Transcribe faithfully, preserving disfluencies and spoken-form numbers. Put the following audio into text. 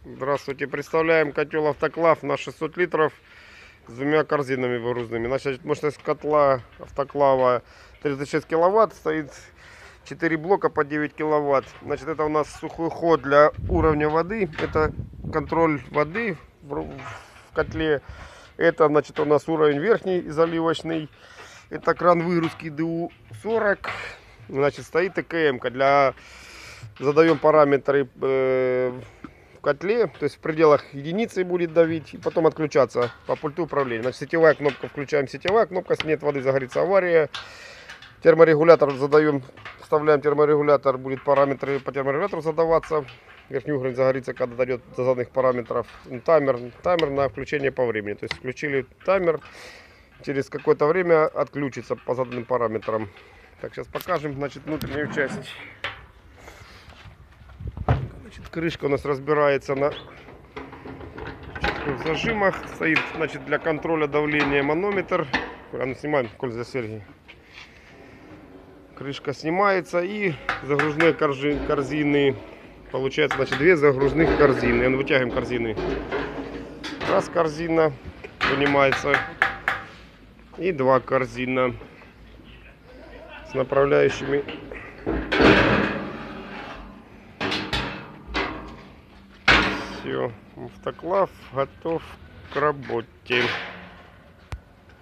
Здравствуйте, представляем котел автоклав на шестьсот литров с двумя корзинами выгрузными. Значит, мощность котла автоклава тридцать шесть киловатт, стоит четыре блока по девять киловатт. Значит, это у нас сухой ход для уровня воды, это контроль воды в котле. Это, значит, у нас уровень верхний заливочный, это кран выгрузки ДУ сорок. Значит, стоит ТКМ-ка для, задаем параметры э, в котле, то есть в пределах единицы будет давить и потом отключаться по пульту управления. Значит, сетевая кнопка, включаем сетевая кнопка, если нет воды, загорится авария. Терморегулятор задаем, вставляем терморегулятор, будет параметры по терморегулятору задаваться. Верхний уровень загорится, когда дойдет до заданных параметров. Таймер, таймер на включение по времени. То есть включили таймер, через какое-то время отключится по заданным параметрам. Так, сейчас покажем, значит, внутреннюю часть. Значит, крышка у нас разбирается на зажимах. Стоит, значит, для контроля давления манометр. А ну, снимаем, Коль, за Сергей. Крышка снимается и загружные корзины. Получается, значит, две загрузных корзины. Вытягиваем корзины. Раз корзина вынимается. И два корзина с направляющими. Все, автоклав готов к работе.